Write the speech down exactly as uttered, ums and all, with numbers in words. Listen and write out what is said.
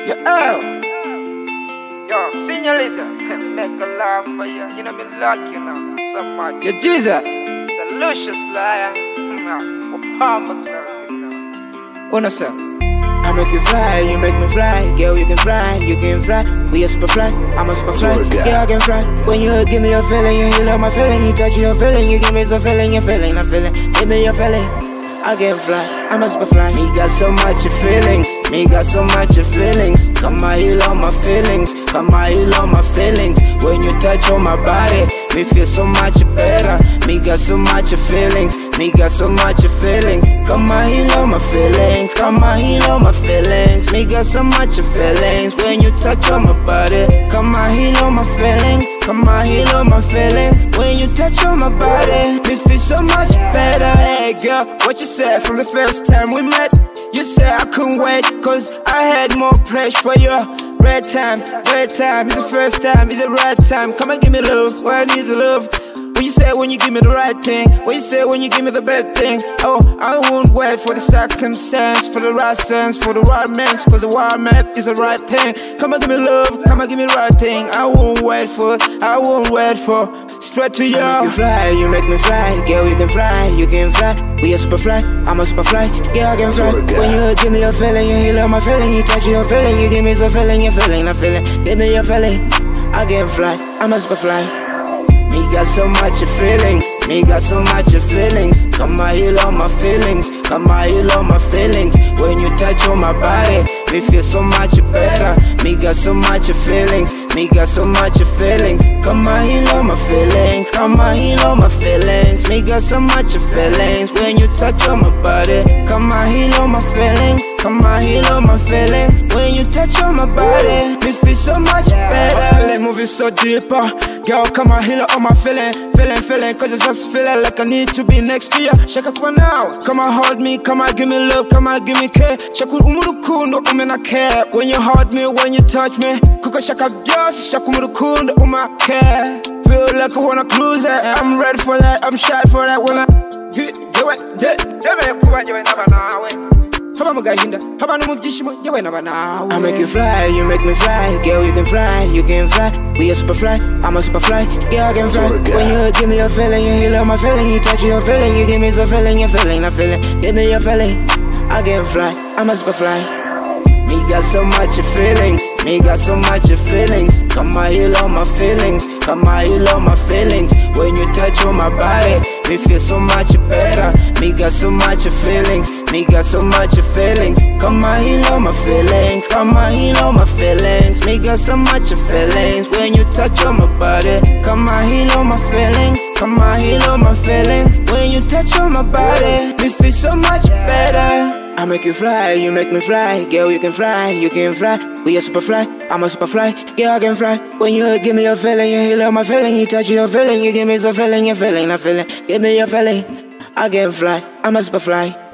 Yo, Earl. Yo, señorita, make a laugh for you. You know me lucky now, so much. Yo, Gzzy, the luscious liar. What say? I make you fly, you make me fly. Girl, you can fly, you can fly. We a super fly, I'm a super fly. Girl, I can fly. When you give me a feeling, you heal up my feeling. You touch your feeling, you give me some feeling, you feeling, I'm feeling. Give me your feeling. I can fly, I'm a super fly. Me got so much of feelings, me got so much of feelings. Come on, heal all my feelings, come on, heal all my feelings. When you touch on my body, me feel so much better. Me got so much of feelings, me got so much of feelings. Come on, heal all my feelings, come on, heal all my feelings. Me got so much of feelings when you touch on my body. Come on, heal all my feelings, come on, heal all my feelings. When you touch on my body, me feel so much better. Hey girl, what you said from the first time we met? You said I couldn't wait, cause I had more pressure for you. Red time, red time, it's the first time, it's the right time. Come and give me love, well I need the love. What you say when you give me the right thing? What you say when you give me the best thing? Oh, I won't wait for the circumstance, for the right sense, for the right mess, cause the right man is the right thing. Come and give me love, come and give me the right thing. I won't wait for, I won't wait for. Straight to you. I make you fly, you make me fly. Girl, you can fly, you can fly. We a super fly, I'm a super fly. Girl, I can fly. When you give me a feeling, you heal up my feeling. You touch your feeling, you give me some feeling, you feeling, I'm feeling. Give me your feeling, I can fly, I'm a super fly. Me got so much of feelings, me got so much of feelings. Come on, heal all my feelings, come on, heal all my feelings. When you touch on my body, me feel so much better. Me got so much of feelings, me got so much of feelings. Come on, heal all my feelings, come on, heal all my feelings. Me got so much of feelings when you touch on my body. Come on, heal all my feelings, come on, heal all my feelings. When you touch on my body, me feel so much better. My feeling moving so deeper. Girl, come on, heal all my feeling, feeling, feeling. Cause I just feeling like I need to be next to you. Shaka kwa now, come on, hold me, come on, give me love, come on, give me care. Shaku umurukundo, umena care. When you hold me, when you touch me, kuka shaka just, shaku umurukundo, uma care. Feel like I wanna close it, I'm ready for that, I'm shy for that. When I do it, do it, do it, do it, do it, do it, I make you fly, you make me fly. Girl, you can fly, you can fly. We a super fly, I'm a super fly. Girl, I can fly. When you give me a feeling, you heal up my feeling. You touch your feeling, you give me some feeling, you feeling, I'm feeling. Give me your feeling, I can fly, I'm a super fly. Me got so much of feelings, me got so much of feelings. Come on, heal all my feelings, come on, heal all my feelings. When you touch on my body, me feel so much better. Me got so much of feelings, me got so much of feelings. Come on, heal all my feelings, come on, heal all my feelings. Me got so much of feelings when you touch on my body. Come on, heal all my feelings, come on, heal all my feelings. When you touch on my body, me feel so much better. I make you fly, you make me fly. Girl, you can fly, you can fly. We a super fly, I'm a super fly. Girl, I can fly. When you give me a feeling, you heal up my feeling. You touch your feeling, you give me some feeling, you feeling, I'm feeling. Give me your feeling, I can fly, I'm a super fly.